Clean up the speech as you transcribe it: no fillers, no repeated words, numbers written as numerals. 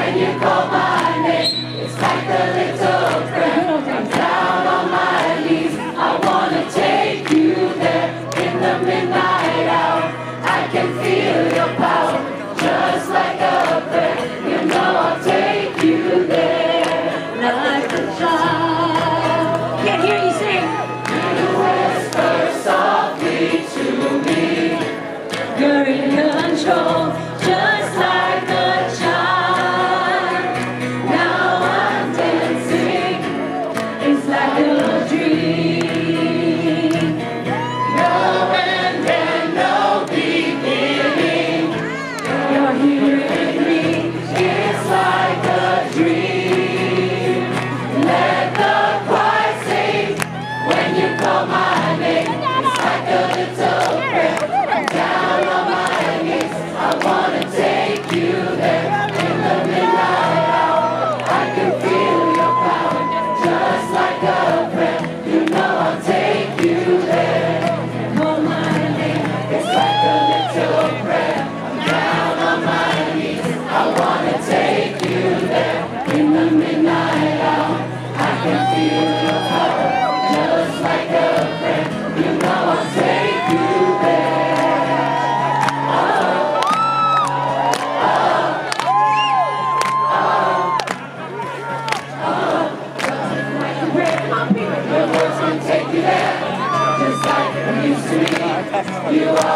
When you call my name, it's like a little prayer. I'm down on my knees, I wanna take you there. In the midnight hour, I can feel your power, just like a prayer. You know I'll take you there, like a child. Can't hear you sing. You whisper softly to me, You're in control, just like a child. now I'm dancing, It's like a dream. no end and no beginning. You're here with me. It's like a dream. Let the choir sing when you call my name. It's like a little prayer. I'm down on my knees, I wanna take you there. In the midnight hour, I can feel your power, just like a prayer. You know I'll take you there. Call my name. It's like a little prayer. I'm down on my knees, I wanna take you there. In the midnight hour, I can feel your power, just like a prayer. You know I'll take you there. Your words can take you there, just like you used to be. You are